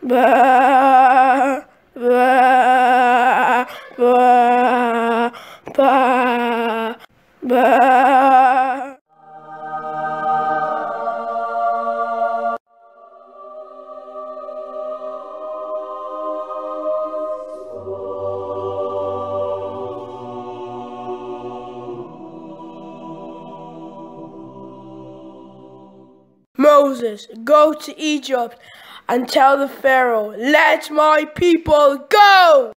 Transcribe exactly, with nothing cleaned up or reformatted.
Ba, ba, ba, ba, ba. Moses, go to Egypt and tell the Pharaoh, let my people go!